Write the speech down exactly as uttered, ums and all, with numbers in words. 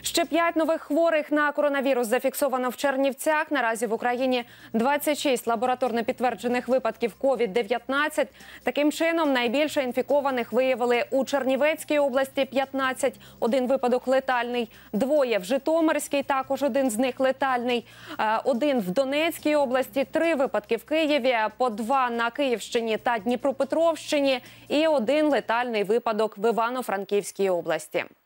Ще п'ять нових хворих на коронавірус зафіксовано в Чернівцях. Наразі в Україні двадцять шість лабораторно підтверджених випадків ковід дев'ятнадцять. Таким чином, найбільше інфікованих виявили у Чернівецькій області – п'ятнадцять, один випадок летальний, двоє в Житомирській, також один з них летальний, один в Донецькій області, три випадки в Києві, по два на Київщині та Дніпропетровщині і один летальний випадок в Івано-Франківській області.